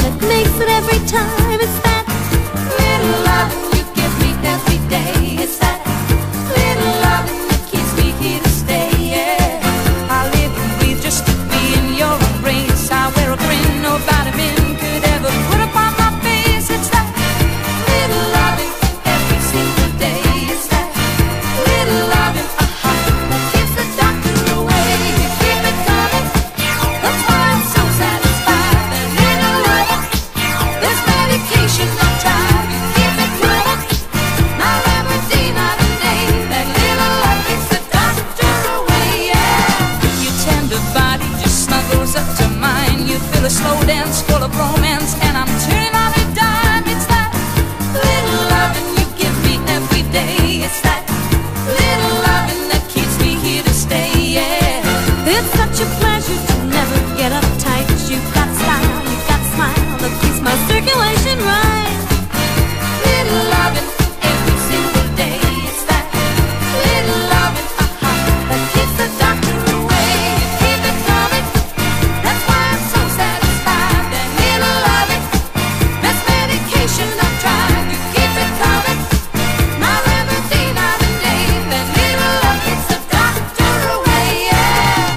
that makes it every time. It's that little loving you give me every day. It's that little loving that keeps me here to stay. Yeah, I live and breathe just to be in your embrace. I wear a grin no vitamin could ever put upon my face. It's that little loving every single day. It's that little loving, that keeps the doctor away. You keep it coming, that's why I'm so satisfied. That little loving, this medication I try. You keep it coming, my remedy night and day. That little love keeps the doctor away. Yeah, your tender body just snuggles up to mine. You feel a slow dance full of romance, and I'm turning on a dime. It's that little loving you give me every day. It's that little loving that keeps me here to stay. Yeah, it's such a pleasure to never get uptight. You've got style, you've got smile that keeps my circulation right. Little loving every single day. It's that little loving, that keeps the doctor away. You keep it coming, that's why I'm so satisfied. That little loving, best medication I've tried. You keep it coming, my remedy night and day. That little love keeps the doctor away. Yeah.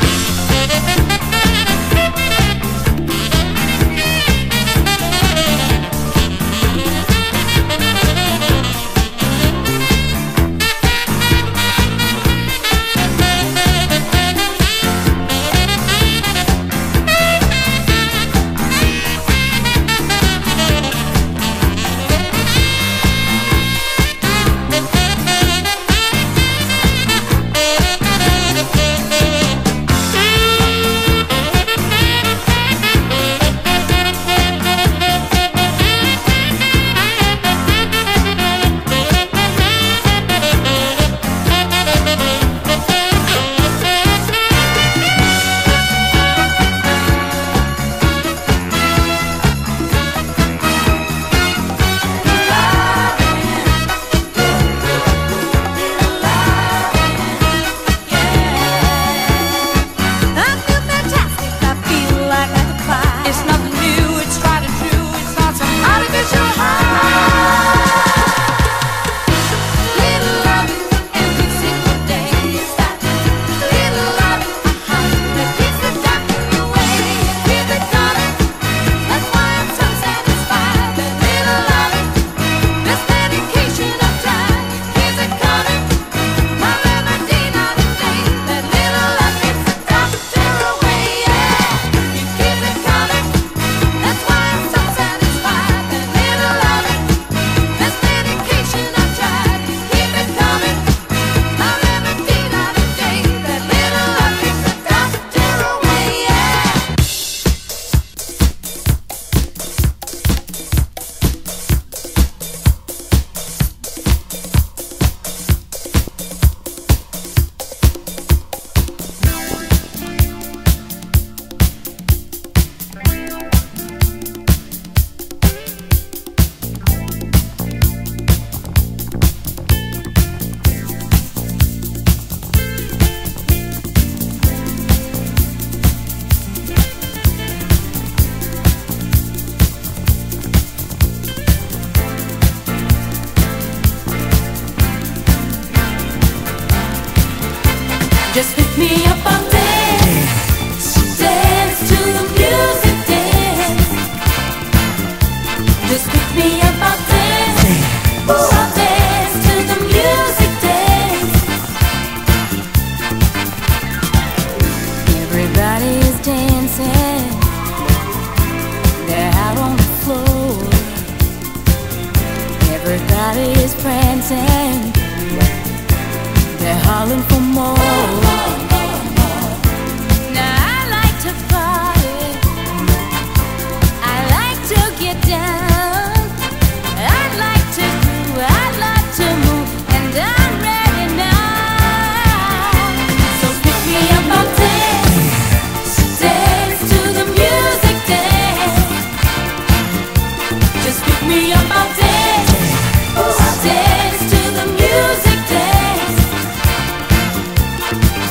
I feel fantastic, I feel like I could fly. It's nothing new, it's tried and true. It's not some artificial high. Little loving every single day. It's that little loving, that keeps the doctor away. You keep it coming, that's why I'm so satisfied. That little loving, this medication I've tried. Keeps it coming, my remedy night and day. That little love keeps the doctor away. Yeah, you keep it coming, that's why I'm so satisfied. That little loving, this medication I've tried. You keep it coming, my remedy night and day. That little love keeps the doctor away. Yeah. Just pick me up on dance, dance to the music, dance. Just pick me up on dance, ooh, I'll dance to the music, dance. Everybody is dancing, they're out on the floor. Everybody is prancing, they're hollering for more. Now I like to party, I like to get down, I like to groove, I like to move, and I'm ready now. So pick me up, I'll dance, dance to the music, dance. Just pick me up, I'll dance, ooh, I'll dance to the music, dance.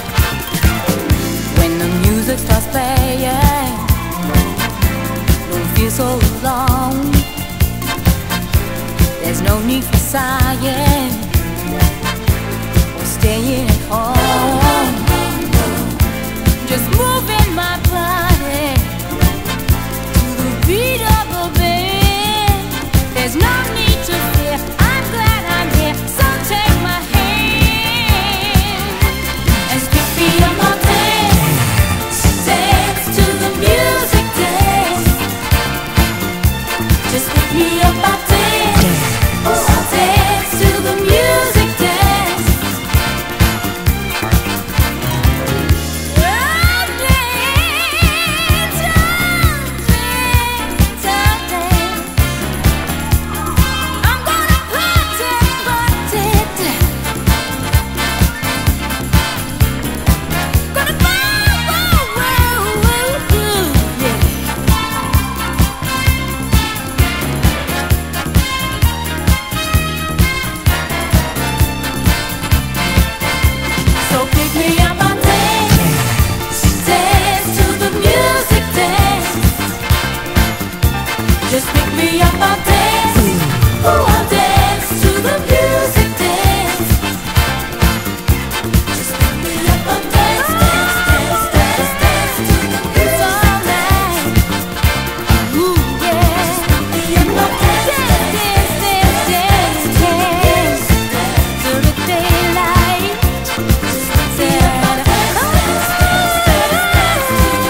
alone. There's no need for sighing or staying at home. Just moving my body to the beat of a band. There's no need to fear, I'm glad I'm here. So take my hand and stick me up my dance. Dance to the music, dance. Just pick me up my dance. Dance to the music, dance. Just pick me up, I'll dance. Oh, I'll dance to the music, dance. Just pick me up, I'll dance, dance, dance, dance, dance to the music all night. Ooh, yeah. Just pick me up, I'll dance, dance, dance, dance, dance, dance to the daylight. Just pick me up, I'll dance, dance, dance, dance, dance to the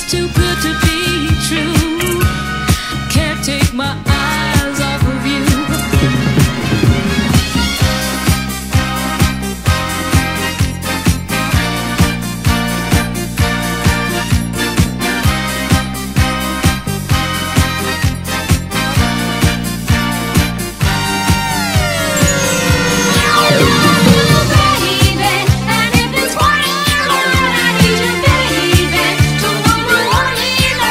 too good to be true. Can't take my eyes off of you. Baby, to number one,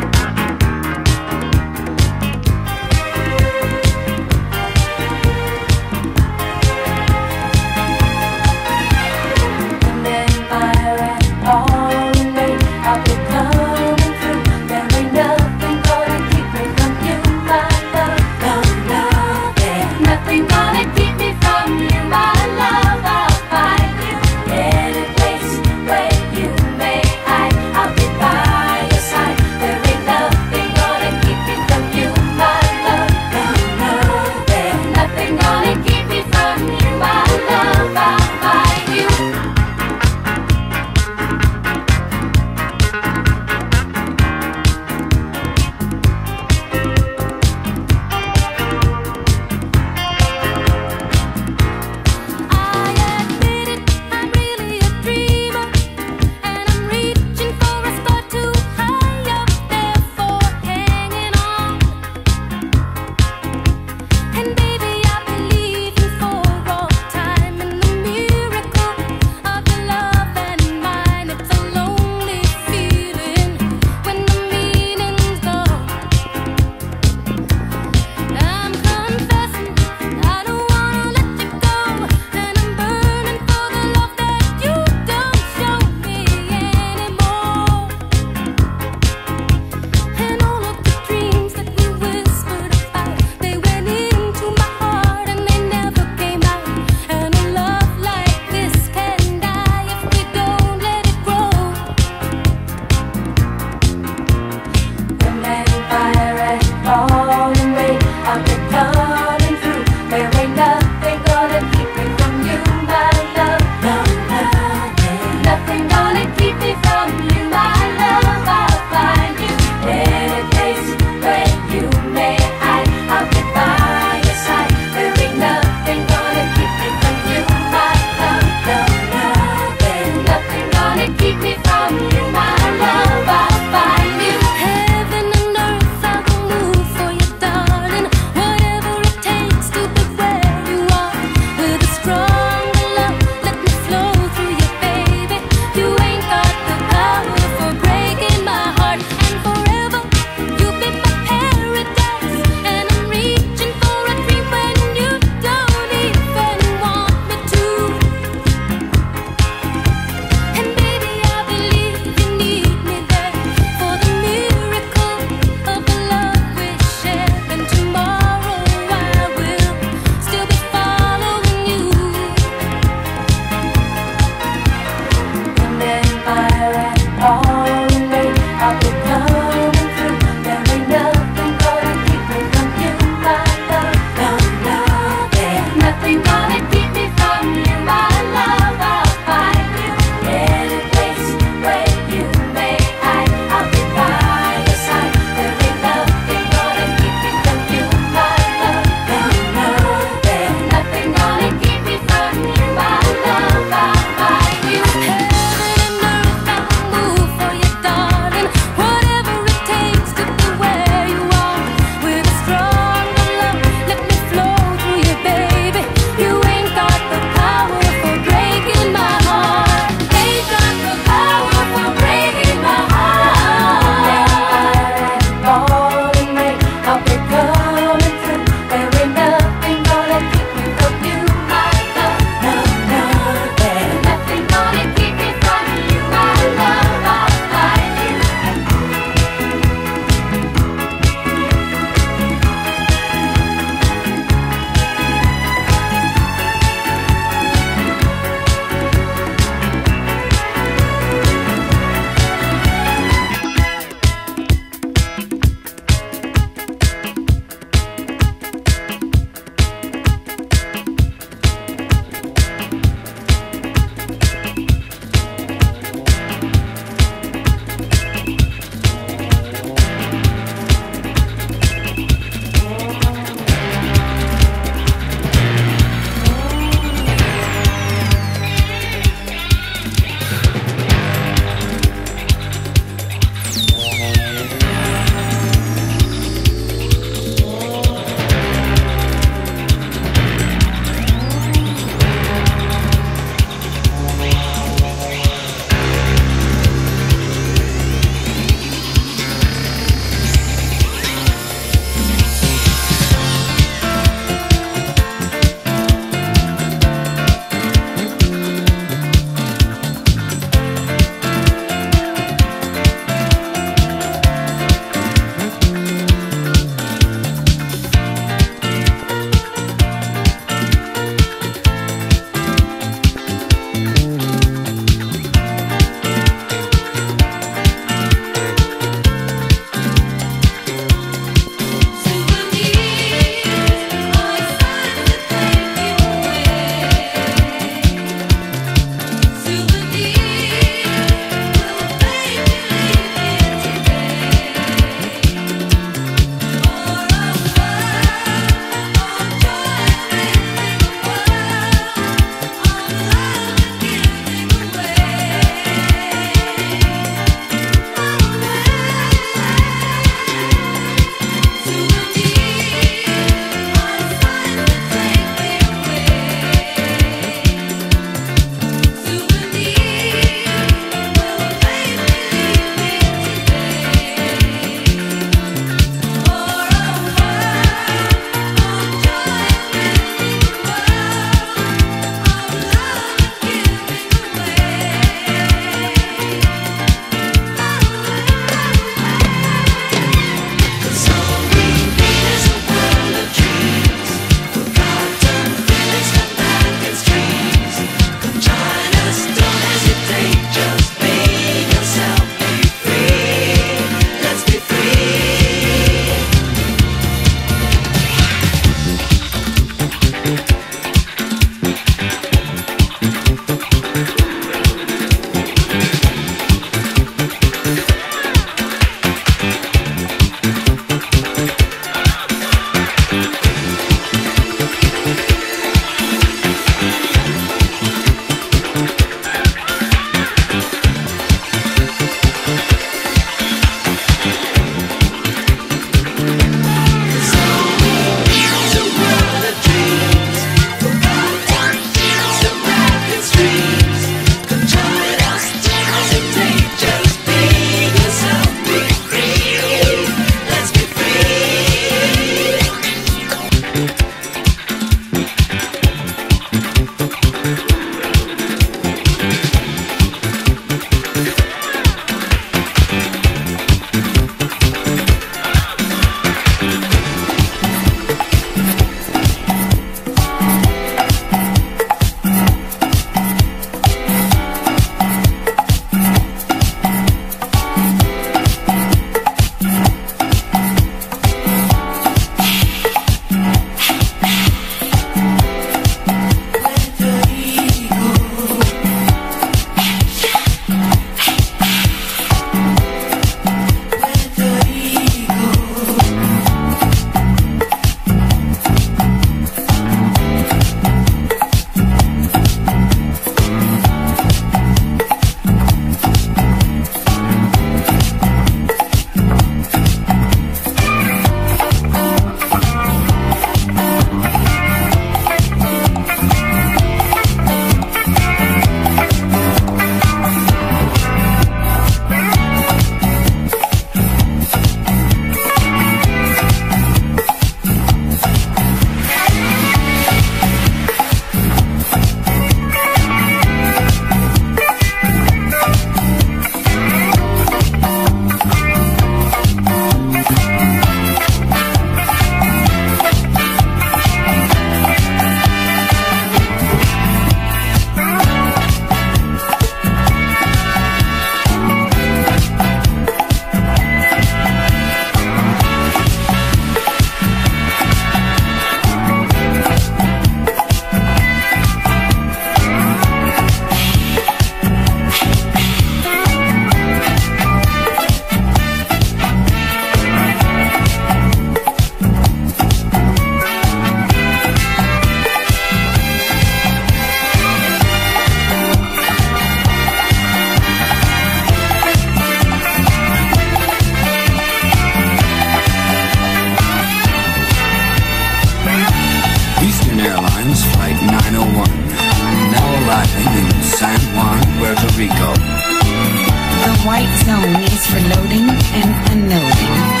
Airlines Flight 901, now arriving in San Juan, Puerto Rico. The white zone is for loading and unloading.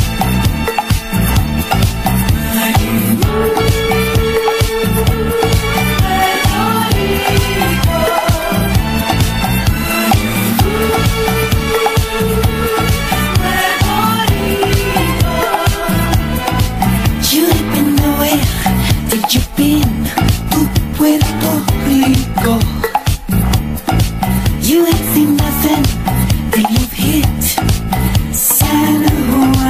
Puerto Rico. You ain't seen nothing that you've hit San Juan.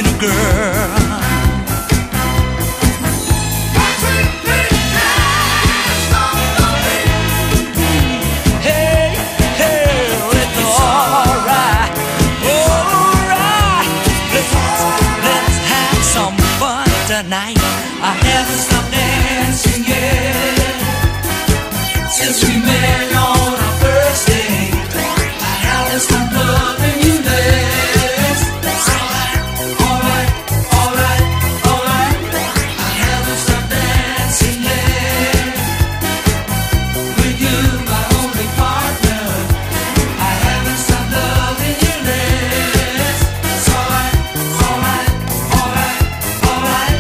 in a girl. Hey, hey, it's alright, alright. Let's have some fun tonight. I haven't stopped dancing yet since we met on our first date. I haven't stopped loving you less. That's alright, alright, alright. I haven't stopped dancing yet with you, my only partner. I haven't stopped loving you less. That's alright, alright, alright, alright.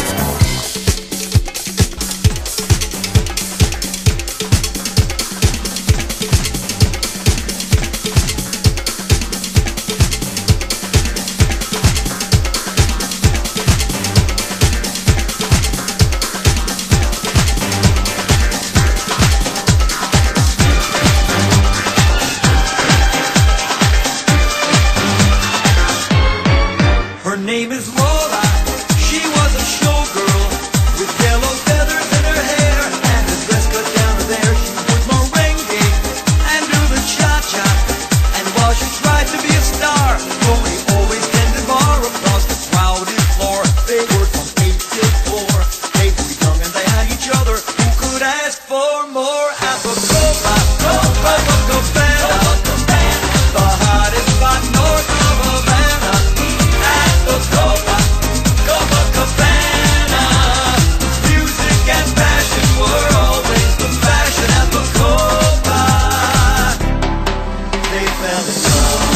Her name is Laura. She was a showgirl with yellow feathers in her hair and a dress cut down to there. She would merengue and do the cha-cha. And while she tried to be a star, Tony always tended bar across the crowded floor. They worked from 8 till 4. They were young and they had each other. Who could ask for more? Apple-Copa, Copacabana, the hottest spot north of Havana. Apple-Copa, Copacabana. Music and fashion were always the fashion. Apple-Copa, they fell in love.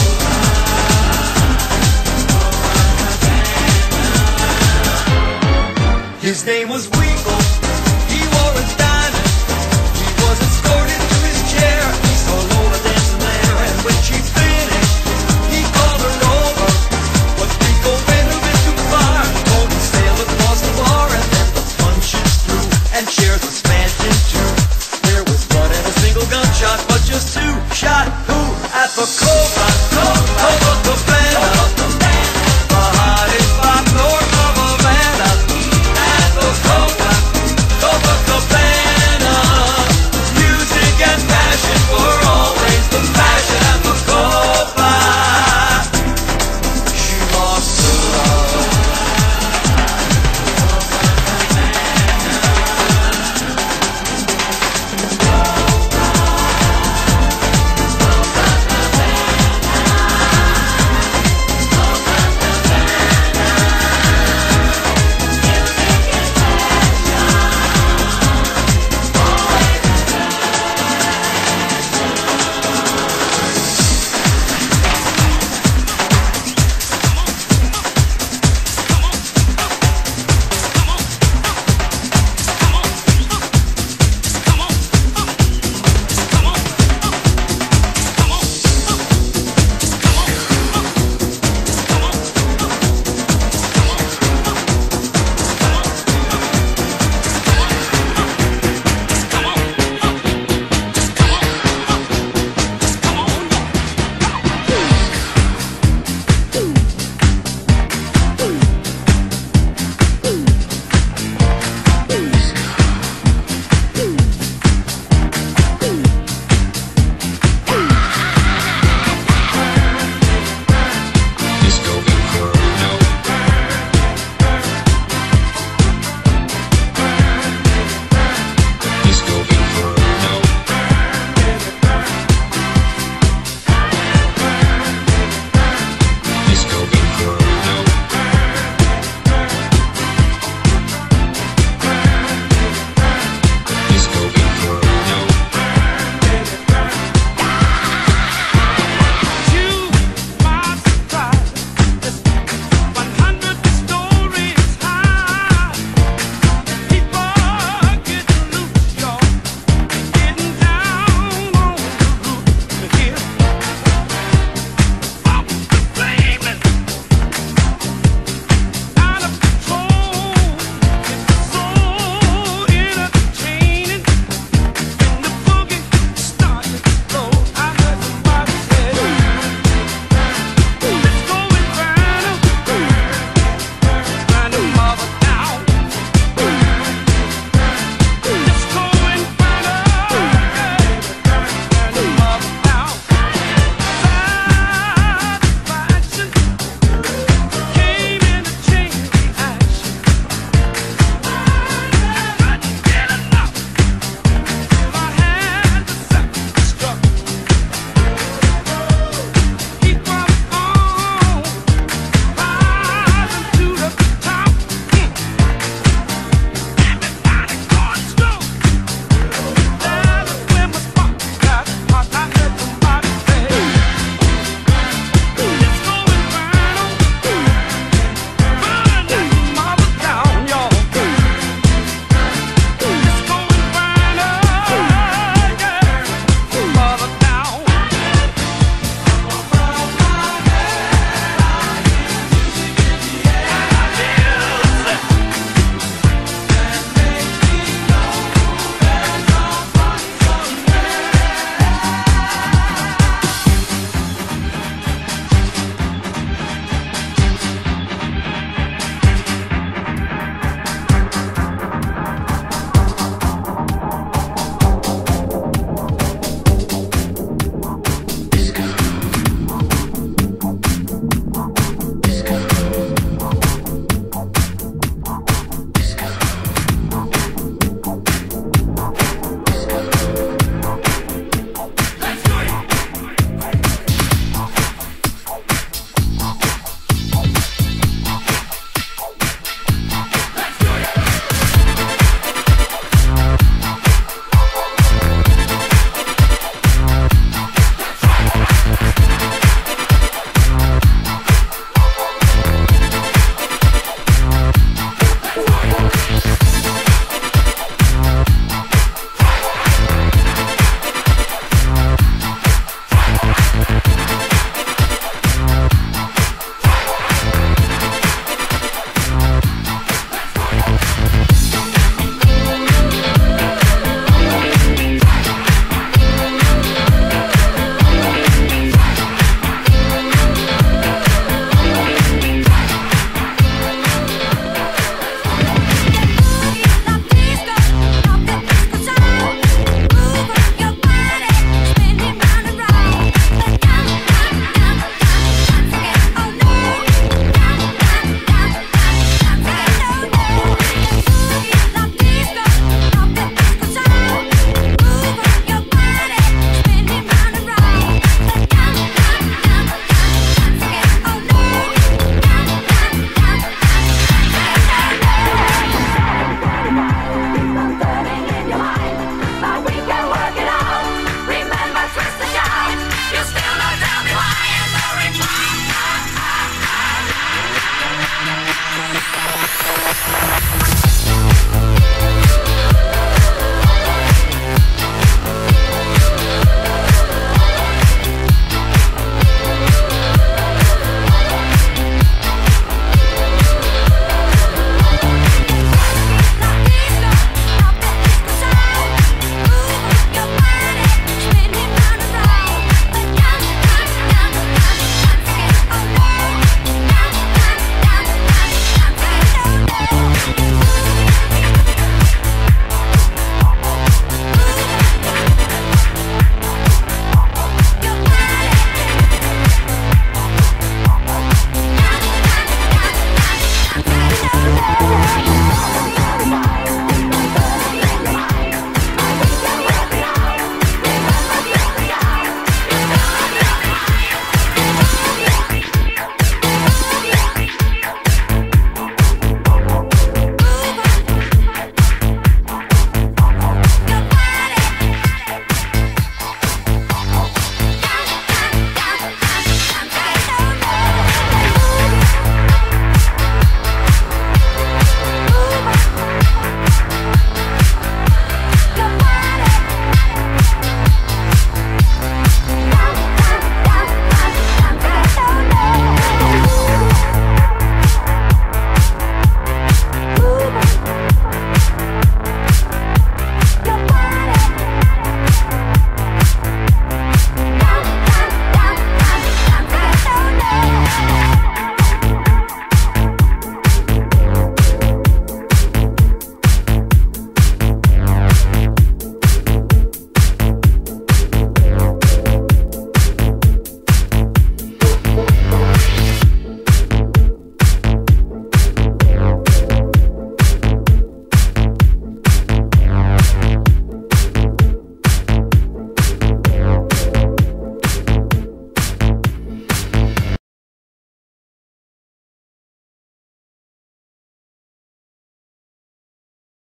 His name was Winkle. He wore a diamond. He was escorted to his chair. He saw Lola dancing there, and when she finished, he called her over. But Winkle went a bit too far. Tony sailed across the bar, and then the punches through, and chairs were smashed in two. There was blood and a single gunshot, but just two shot who? At the